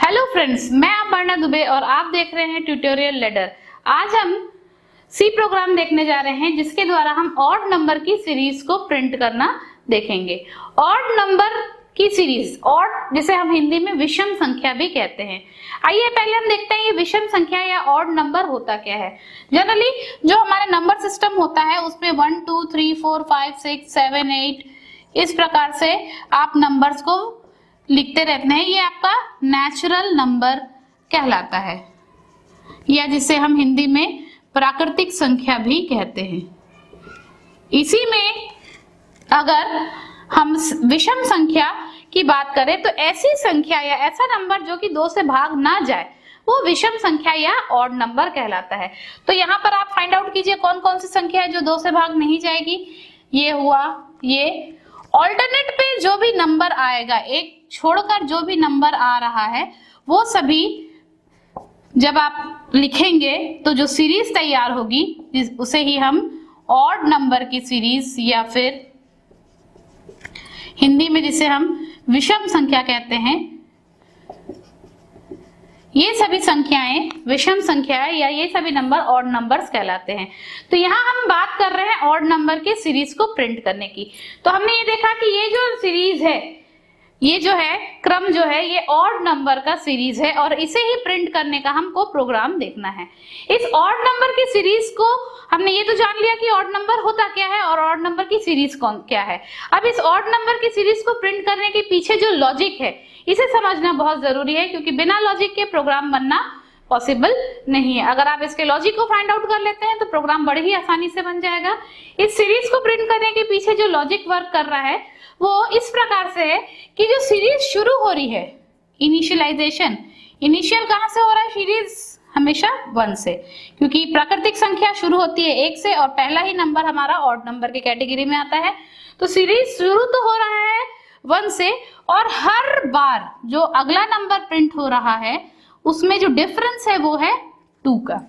Hello friends, मैं अपर्णा दुबे और आप देख रहे हैं ट्यूटोरियल लैडर। आज हम सी प्रोग्राम देखने जा रहे हैं जिसके द्वारा हम ऑड नंबर की सीरीज को प्रिंट करना देखेंगे। ऑड नंबर की सीरीज, ऑड जिसे हम हिंदी में विषम संख्या भी कहते हैं। आइए पहले हम देखते हैं ये विषम संख्या या ऑड नंबर होता क्या है। जनरली जो हमारा नंबर सिस्टम होता है उसमें 1 2 3 4 5 6 7 8 इस प्रकार से आप नंबर्स को लिखते रहते हैं। ये आपका नेचुरल नंबर कहलाता है या जिसे हम हिंदी में प्राकृतिक संख्या भी कहते हैं। इसी में अगर हम विषम संख्या की बात करें तो ऐसी संख्या या ऐसा नंबर जो कि 2 से भाग ना जाए वो विषम संख्या या ऑड नंबर कहलाता है। तो यहाँ पर आप फाइंड आउट कीजिए कौन कौन सी संख्या है जो 2 से भाग नहीं जाएगी। ये हुआ, ये ऑल्टरनेट पे जो भी नंबर आएगा, एक छोड़कर जो भी नंबर आ रहा है वो सभी जब आप लिखेंगे तो जो सीरीज तैयार होगी उसे ही हम ऑड नंबर की सीरीज या फिर हिंदी में जिसे हम विषम संख्या कहते हैं, ये सभी संख्याएं विषम संख्या या ये सभी नंबर ऑड नंबर्स कहलाते हैं। तो यहाँ हम बात कर रहे हैं ऑड नंबर के सीरीज को प्रिंट करने की। तो हमने ये देखा कि ये जो सीरीज है, ये जो है क्रम जो है ये ऑड नंबर का सीरीज है और इसे ही प्रिंट करने का हमको प्रोग्राम देखना है। इस ऑड नंबर की सीरीज को हमने ये तो जान लिया कि ऑड नंबर होता क्या है और ऑड नंबर की सीरीज कौन क्या है। अब इस ऑड नंबर की सीरीज को प्रिंट करने के पीछे जो लॉजिक है इसे समझना बहुत जरूरी है, क्योंकि बिना लॉजिक के प्रोग्राम बनना पॉसिबल नहीं है। अगर आप इसके लॉजिक को फाइंड आउट कर लेते हैं तो प्रोग्राम बड़े ही आसानी से बन जाएगा। इस सीरीज को प्रिंट करने के पीछे जो लॉजिक वर्क कर रहा है वो इस प्रकार से है कि जो सीरीज शुरू हो रही है, इनिशियलाइजेशन, इनिशियल कहां से हो रहा है, सीरीज हमेशा 1 से, क्योंकि प्राकृतिक संख्या शुरू होती है 1 से और पहला ही नंबर हमारा ऑड नंबर के कैटेगरी में आता है। तो सीरीज शुरू तो हो रहा है 1 से और हर बार जो अगला नंबर प्रिंट हो रहा है उसमें जो डिफरेंस है वो है 2 का।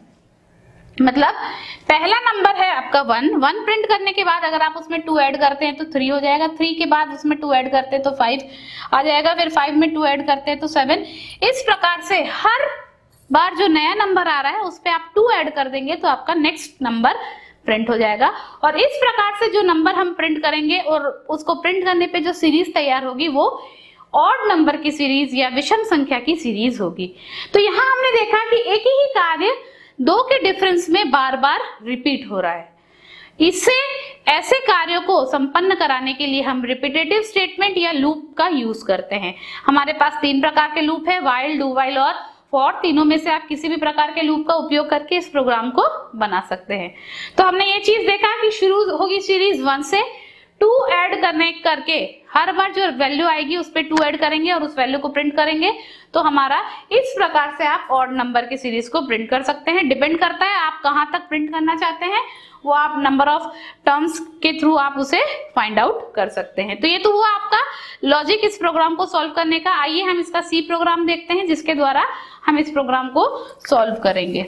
मतलब पहला नंबर है आपका 1 प्रिंट करने के बाद अगर आप उसमें 2 ऐड करते हैं तो 3 हो जाएगा, 3 के बाद उसमें 2 ऐड करते हैं तो 5 आ जाएगा, फिर 5 में 2 ऐड करते हैं तो 7। इस प्रकार से हर बार जो नया नंबर आ रहा है उस पे आप 2 ऐड कर देंगे तो आपका नेक्स्ट नंबर प्रिंट हो जाएगा। और इस प्रकार से जो नंबर हम प्रिंट करेंगे और उसको प्रिंट करने पे जो सीरीज तैयार होगी वो ऑड नंबर की सीरीज या विषम संख्या की सीरीज होगी। तो यहाँ हमने देखा कि एक ही कार्य 2 के डिफरेंस में बार बार रिपीट हो रहा है। इससे ऐसे कार्यों को संपन्न कराने के लिए हम रिपीटेटिव स्टेटमेंट या लूप का यूज करते हैं। हमारे पास 3 प्रकार के लूप है, व्हाइल, डू व्हाइल और फॉर। तीनों में से आप किसी भी प्रकार के लूप का उपयोग करके इस प्रोग्राम को बना सकते हैं। तो हमने ये चीज देखा कि शुरू होगी सीरीज 1 से, 2 ऐड करके हर बार जो वैल्यू आएगी उस पे 2 ऐड करेंगे और उस वैल्यू को प्रिंट करेंगे। तो हमारा इस प्रकार से आप ऑड नंबर की सीरीज को प्रिंट कर सकते हैं। डिपेंड करता है आप कहां तक प्रिंट करना चाहते हैं, वो आप नंबर ऑफ टर्म्स के थ्रू आप उसे फाइंड आउट कर सकते हैं। तो ये तो हुआ आपका लॉजिक इस प्रोग्राम को सॉल्व करने का। आइए हम इसका सी प्रोग्राम देखते हैं जिसके द्वारा हम इस प्रोग्राम को सॉल्व करेंगे।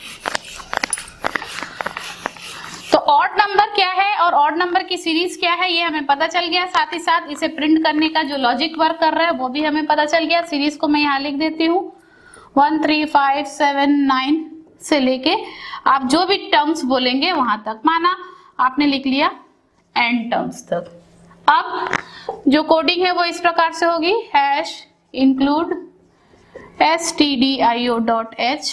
तो ऑड नंबर क्या है और ऑड नंबर की सीरीज क्या है ये हमें पता चल गया, साथ ही साथ इसे प्रिंट करने का जो लॉजिक वर्क कर रहा है वो भी हमें पता चल गया। सीरीज को मैं यहाँ लिख देती हूँ 1 3 5 7 9 से लेके आप जो भी टर्म्स बोलेंगे वहां तक, माना आपने लिख लिया एंड टर्म्स तक। अब जो कोडिंग है वो इस प्रकार से होगी, #include stdio.h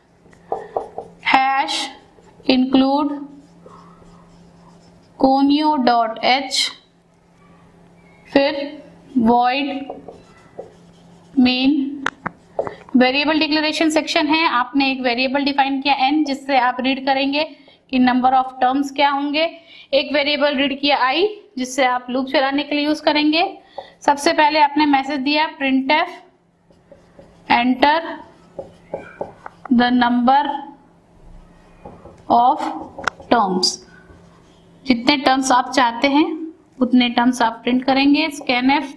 #include conio.h, फिर void main। Variable declaration section है, आपने एक वेरिएबल डिफाइन किया n जिससे आप रीड करेंगे कि नंबर ऑफ टर्म्स क्या होंगे। एक वेरिएबल रीड किया i जिससे आप लूप चलाने के लिए यूज करेंगे। सबसे पहले आपने मैसेज दिया printf enter the number of terms, जितने टर्म्स आप चाहते हैं उतने टर्म्स आप प्रिंट करेंगे। scanf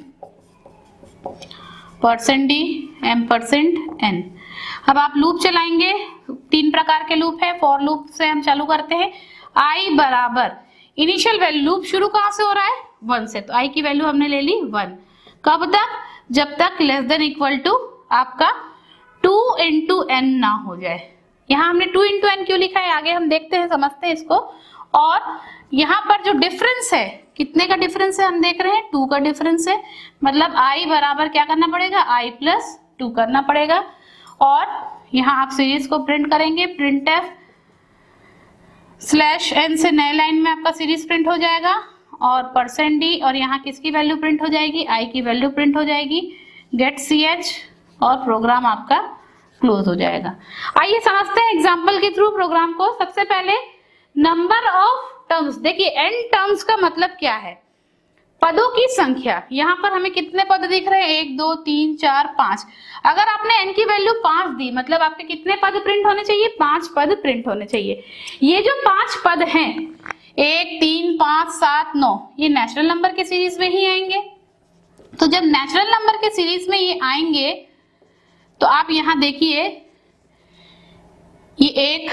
%d %n। अब आप लूप चलाएंगे, 3 प्रकार के लूप है। फॉर लूप से हम चालू करते हैं, i बराबर इनिशियल वैल्यू, लूप शुरू कहां से हो रहा है 1 से, तो i की वैल्यू हमने ले ली 1। कब तक, जब तक लेस देन इक्वल टू आपका इंटू एन ना हो जाए। यहाँ हमने 2 इंटू एन क्यों लिखा है, आगे हम देखते हैं, समझते हैं इसको। और यहाँ पर जो डिफरेंस है, कितने का डिफरेंस है हम देख रहे हैं, 2 का डिफरेंस है, मतलब i बराबर क्या करना पड़ेगा, i प्लस 2 करना पड़ेगा। और यहाँ आप सीरीज को प्रिंट करेंगे, प्रिंट एफ स्लैश एन से नए लाइन में आपका सीरीज प्रिंट हो जाएगा और %d, और यहाँ किसकी वैल्यू प्रिंट हो जाएगी, i की वैल्यू प्रिंट हो जाएगी, गेट ch, और प्रोग्राम आपका क्लोज हो जाएगा। आइए समझते हैं एग्जाम्पल के थ्रू प्रोग्राम को। सबसे पहले नंबर ऑफ टर्म्स, देखिए n टर्म्स का मतलब क्या है, पदों की संख्या। यहाँ पर हमें कितने पद दिख रहे हैं, 1 2 3 4 5। अगर आपने n की वैल्यू 5 दी, मतलब आपके कितने पद प्रिंट होने चाहिए, 5 पद प्रिंट होने चाहिए। ये जो 5 पद हैं, 1 3 5 7 9, ये नेचुरल नंबर के सीरीज में ही आएंगे। तो जब नेचुरल नंबर के सीरीज में ये आएंगे तो आप यहां देखिए, ये 1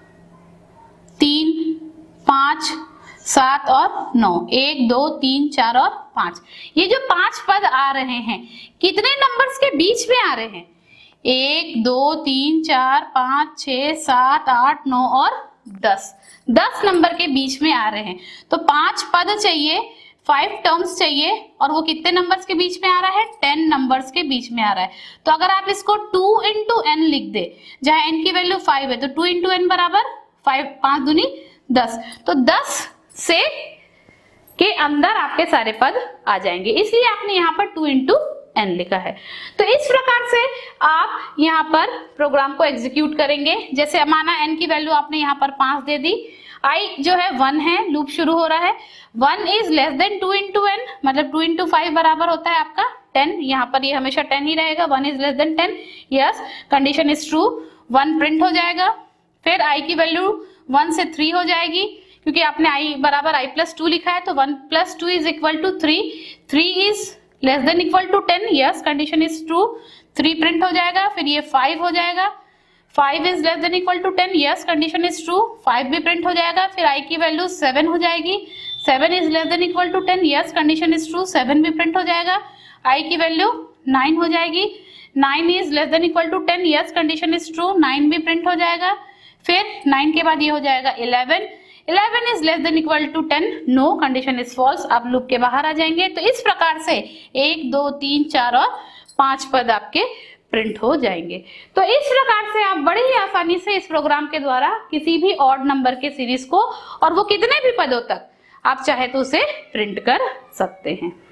3 5 7 और 9, 1 2 3 4 और 5, ये जो 5 पद आ रहे हैं कितने नंबर्स के बीच में आ रहे हैं, 1 2 3 4 5 6 7 8 9 और 10 नंबर के बीच में आ रहे हैं। तो 5 पद चाहिए, 5 टर्म्स चाहिए, और वो कितने नंबर्स के बीच में आ रहा है, 10 नंबर्स के बीच में आ रहा है। तो अगर आप इसको 2 इंटू एन लिख दे, जहां n की वैल्यू 5 है, तो 2 इंटू एन बराबर 5, 5 दूनी 10, तो 10 से के अंदर आपके सारे पद आ जाएंगे, इसलिए आपने यहाँ पर 2 इंटू एन लिखा है। तो इस प्रकार से आप यहाँ पर प्रोग्राम को एग्जीक्यूट करेंगे। जैसे माना n की वैल्यू आपने यहाँ पर 5 दे दी, i जो है 1 है, लूप शुरू हो रहा है, 1 is less than 2 into n, मतलब 2 इंटू 5 बराबर होता है आपका 10। यहाँ पर ये हमेशा 10 ही रहेगा, 1 is less than 10, yes, condition is true, 1 print हो जाएगा। फिर i की वैल्यू 1 से 3 हो जाएगी, क्योंकि आपने i बराबर i प्लस 2 लिखा है, तो 1 plus 2 is equal to 3, 3 is less than equal to 10, yes, condition is true, 3 print हो जाएगा। फिर ये 5 हो जाएगा, 5 is less than equal to 10, yes, condition is true, 5 भी प्रिंट हो जाएगा। फिर i की वैल्यू 7 हो जाएगी, 7 is less than equal to 10, yes, condition is true, 7 भी प्रिंट हो जाएगा। i की वैल्यू 9 हो जाएगी, 9 is less than equal to 10, yes, condition is true, 9 भी प्रिंट हो जाएगा। फिर 9 के बाद ये हो जाएगा 11, 11 is less than equal to 10, no, condition is false, आप लूप के बाहर आ जाएंगे। तो इस प्रकार से 1 2 3 4 और 5 पद आपके प्रिंट हो जाएंगे। तो इस प्रकार से आप बड़ी ही आसानी से इस प्रोग्राम के द्वारा किसी भी ऑड नंबर के सीरीज को, और वो कितने भी पदों तक आप चाहे तो उसे प्रिंट कर सकते हैं।